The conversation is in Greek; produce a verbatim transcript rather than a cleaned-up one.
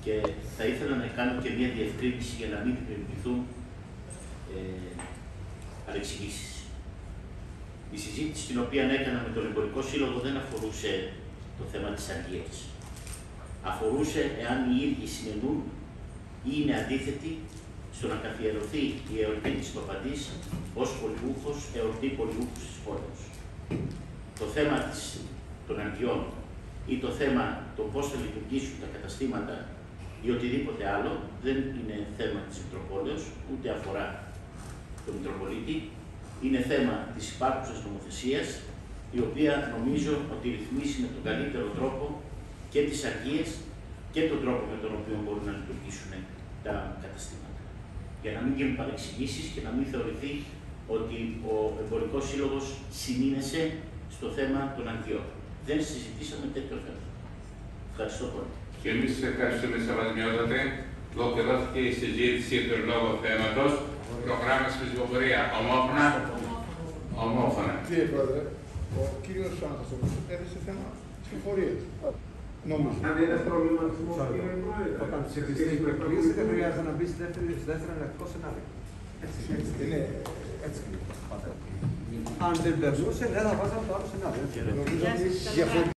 Και θα ήθελα να κάνω και μία διευκρίνηση για να μην δημιουργηθούν ε, παρεξηγήσεις. Η συζήτηση την οποία έκανα με τον Εμπορικό Σύλλογο δεν αφορούσε το θέμα της αργίας. Αφορούσε εάν οι ίδιοι συνενούν ή είναι αντίθετοι στο να καθιερωθεί η εορτή της Παπαντής ως πολιούχος, εορτή πολιούχος της πόλης. Το θέμα της, των αργιών ή το θέμα το πώς θα λειτουργήσουν τα καταστήματα ή οτιδήποτε άλλο δεν είναι θέμα της Μητροπόλεως, ούτε αφορά τον Μητροπολίτη. Είναι θέμα της υπάρχουσας νομοθεσίας, η οποία νομίζω ότι ρυθμίσει με τον καλύτερο τρόπο και τις αργίες και τον τρόπο με τον οποίο μπορούν να λειτουργήσουν τα καταστήματα. Για να μην γίνουν παρεξηγήσεις και να μην θεωρηθεί ότι ο Εμπορικός Σύλλογος συνήνεσε στο θέμα των αργιών. Δεν συζητήσαμε τέτοιο θέμα. Ευχαριστώ πολύ. Και εμείς ευχαριστούμε σεβασμιότατε. Ολοκληρώθηκε η συζήτηση του λόγου θέματος. Προχωράμε στη ψηφοφορία. Ομόφωνα. Ομόφωνα. Κύριε Πρόεδρε, ο κύριος Αναστασόπουλος έθεσε θέμα ψηφοφορίας. Νομίζω. Αν είναι πρόβλημα ψηφοφορία, κύριε Πρόεδρε. Όταν ψηφιστεί η προεκλογή, δεν χρειάζεται να μπει στη δεύτερη, στο δεύτερο εναλλακτικό σενάριο. Έτσι, έτσι, Είναι έτσι. Αν δεν περνούσε, δεν θα βάζαμε το άλλο σενάριο. νομίζω ότι